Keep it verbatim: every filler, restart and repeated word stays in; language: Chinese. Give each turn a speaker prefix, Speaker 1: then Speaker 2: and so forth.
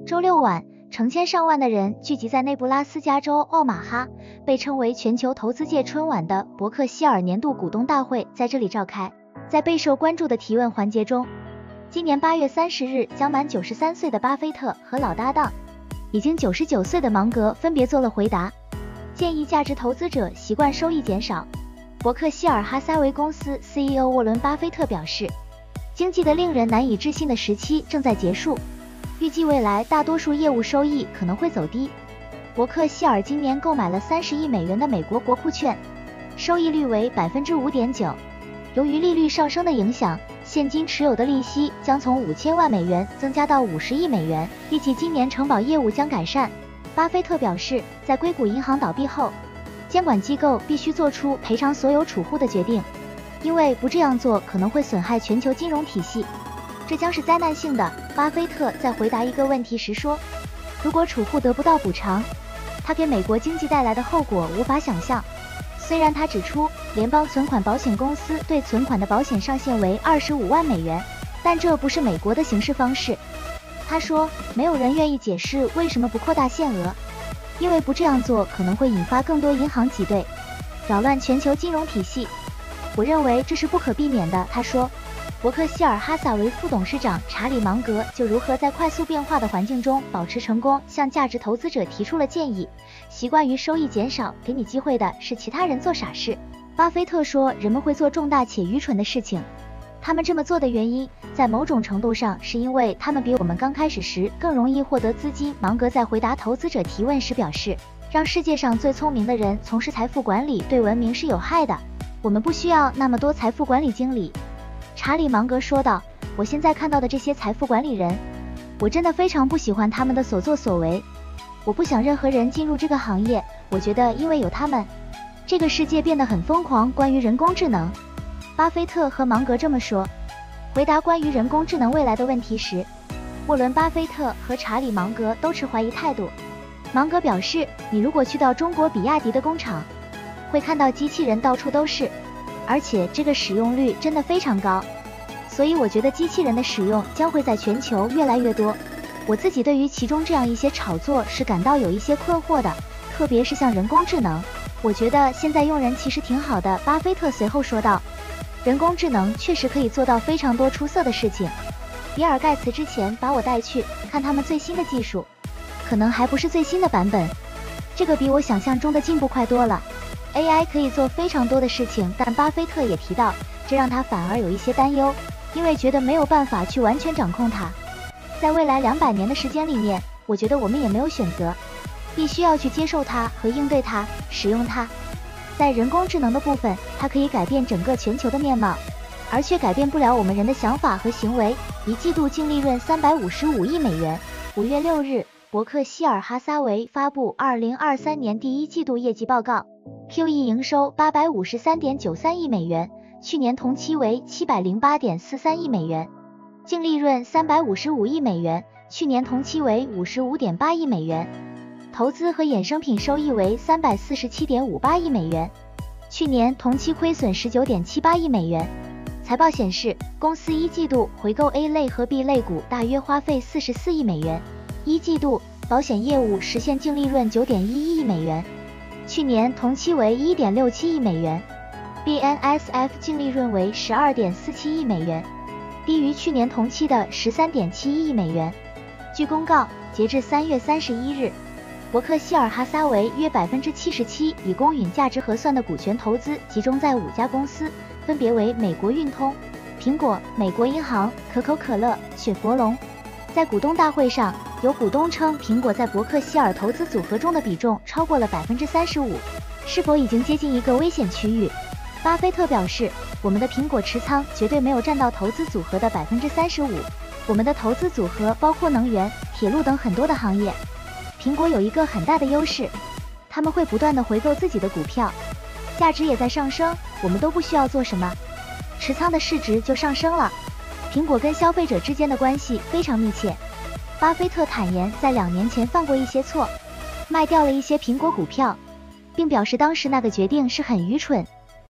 Speaker 1: 周六晚，成千上万的人聚集在内布拉斯加州奥马哈，被称为全球投资界春晚的伯克希尔年度股东大会在这里召开。在备受关注的提问环节中，今年八月三十日将满九十三岁的巴菲特和老搭档已经九十九岁的芒格分别做了回答，建议价值投资者习惯收益减少。伯克希尔哈撒韦公司 C E O 沃伦·巴菲特表示，经济的令人难以置信的时期正在结束，预计未来大多数业务收益可能会走低。伯克希尔今年购买了三十亿美元的美国国库券，收益率为 百分之五点九。 由于利率上升的影响，现金持有的利息将从五千万美元增加到五十亿美元，预计今年承保业务将改善。巴菲特表示，在硅谷银行倒闭后，监管机构必须做出赔偿所有储户的决定，因为不这样做可能会损害全球金融体系，这将是灾难性的。巴菲特在回答一个问题时说，如果储户得不到补偿，他给美国经济带来的后果无法想象。虽然他指出，联邦存款保险公司对存款的保险上限为二十五万美元，但这不是美国的行事方式。他说，没有人愿意解释为什么不扩大限额，因为不这样做可能会引发更多银行挤兑，扰乱全球金融体系。我认为这是不可避免的，他说。伯克希尔哈撒韦副董事长查理芒格就如何在快速变化的环境中保持成功，向价值投资者提出了建议。习惯于收益减少，给你机会的是其他人做傻事。巴菲特说，人们会做重大且愚蠢的事情，他们这么做的原因，在某种程度上是因为他们比我们刚开始时更容易获得资金。芒格在回答投资者提问时表示，让世界上最聪明的人从事财富管理对文明是有害的，我们不需要那么多财富管理经理。查理芒格说道，我现在看到的这些财富管理人，我真的非常不喜欢他们的所作所为，我不想任何人进入这个行业，我觉得因为有他们，这个世界变得很疯狂。关于人工智能，巴菲特和芒格这么说。回答关于人工智能未来的问题时，沃伦·巴菲特和查理·芒格都持怀疑态度。芒格表示，你如果去到中国比亚迪的工厂，会看到机器人到处都是，而且这个使用率真的非常高，所以我觉得机器人的使用将会在全球越来越多。我自己对于其中这样一些炒作是感到有一些困惑的，特别是像人工智能，我觉得现在用人其实挺好的。巴菲特随后说道，人工智能确实可以做到非常多出色的事情。比尔盖茨之前把我带去看他们最新的技术，可能还不是最新的版本，这个比我想象中的进步快多了。A I 可以做非常多的事情，但巴菲特也提到，这让他反而有一些担忧，因为觉得没有办法去完全掌控它。在未来两百年的时间里面，我觉得我们也没有选择，必须要去接受它和应对它，使用它。在人工智能的部分，它可以改变整个全球的面貌，而却改变不了我们人的想法和行为。一季度净利润三百五十五亿美元。五月六日，伯克希尔哈撒韦发布二零二三年第一季度业绩报告。Q E 营收 八百五十三点九三亿美元，去年同期为 七百零八点四三亿美元，净利润三百五十五亿美元，去年同期为 五十五点八亿美元，投资和衍生品收益为 三百四十七点五八亿美元，去年同期亏损 十九点七八亿美元。财报显示，公司一季度回购 A 类和 B 类股大约花费四十四亿美元，一季度保险业务实现净利润 九点一一亿美元，去年同期为 一点六七亿美元。 B N S F 净利润为 十二点四七亿美元，低于去年同期的 十三点七一亿美元。据公告，截至三月三十一日，伯克希尔哈撒韦约 百分之七十七 以公允价值核算的股权投资集中在五家公司，分别为美国运通、苹果、美国银行、可口可乐、雪佛龙。在股东大会上，有股东称苹果在伯克希尔投资组合中的比重超过了 百分之三十五， 是否已经接近一个危险区域。巴菲特表示，我们的苹果持仓绝对没有占到投资组合的 百分之三十五， 我们的投资组合包括能源、铁路等很多的行业。苹果有一个很大的优势，他们会不断的回购自己的股票，价值也在上升，我们都不需要做什么，持仓的市值就上升了。苹果跟消费者之间的关系非常密切。巴菲特坦言，在两年前犯过一些错，卖掉了一些苹果股票，并表示当时那个决定是很愚蠢。